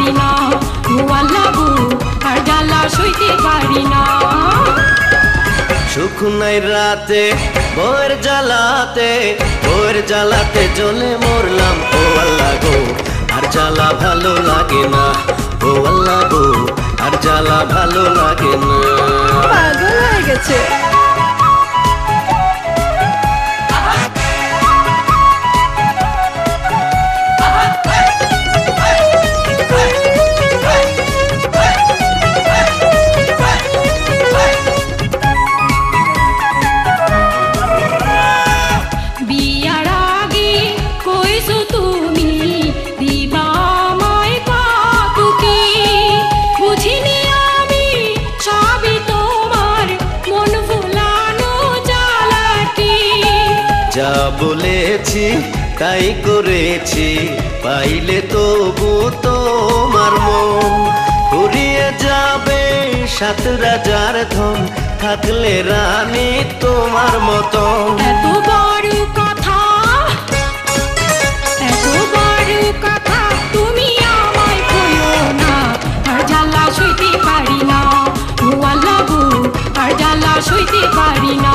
পারি না, ও আল্লাহ গো আর জ্বালা সইতে পারি না। সুখ নাই রাতে বউয়ের জ্বালাতে জ্বলে মরলাম, ও আল্লাহ গো আর জ্বালা ভালো লাগে না, ও আল্লাহ গো আর জ্বালা ভালো লাগে না। পাগল হয়ে গেছে। যা বলেছি তাই করেছি, পাইলে তবু তোমার মন ফুরিয়ে যাবে সাত রাজার ধন, থাকলে রানী তোমার মতন। এত বড় কথা, এত বড় কথা তুমি আমায় কইও না, আর জ্বালা সইতে পারি না, ও আল্লাহ গো আর জ্বালা সইতে পারি না।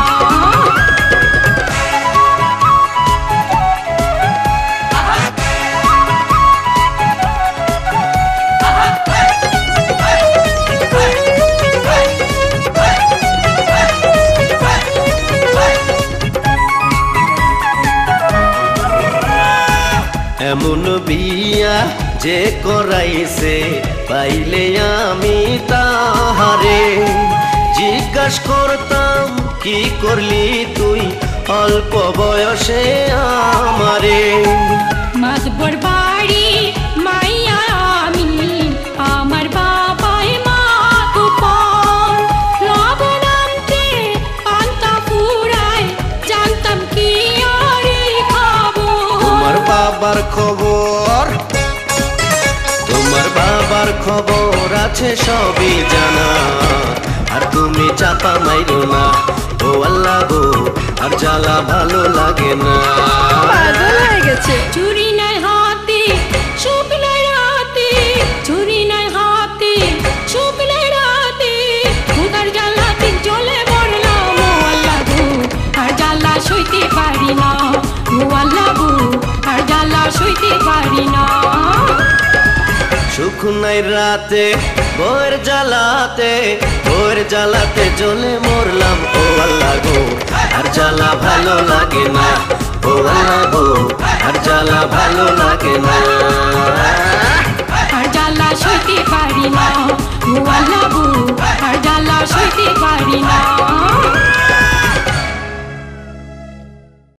এমন বিয়া যে করাইছে, পাইলে আমি তাহারে জিজ্ঞাস করতাম কি করলি তুই অল্প বয়সে আমারে। মাতবর বাড়ি মাইয়া আমি, আমার বাবাই মা কুপন, লবণ আনতে পান্তা ফুরায়, জানতাম কি আরে খাবো। তোমার বাবার খবর আছে সবই জানা, আর তুমি চাপা মাইরো না, ও আল্লাহ গো আর জ্বালা ভালো লাগে না। পাগল হয়ে গেছে। চুরি নাই হাতে সুখ নাই রাতে, চুরি নাই হাতে সুখ নাই রাতে, খুদার জ্বালাতে জ্বলে মরলাম, ও আল্লাহ গো আর জ্বালা সইতে পারি না, ও আল্লাহ গো আর জ্বালা সইতে পারি না। সুখ নাই রাতে বউয়ের জ্বালাতে জ্বলে মরলাম, ও আল্লাহ গো আর জ্বালা ভালো লাগে না, ও আল্লাহ গো আর জ্বালা ভালো লাগে না। আর জ্বালা সইতে পারি না, ও আল্লাহ গো আর জ্বালা সইতে পারি না।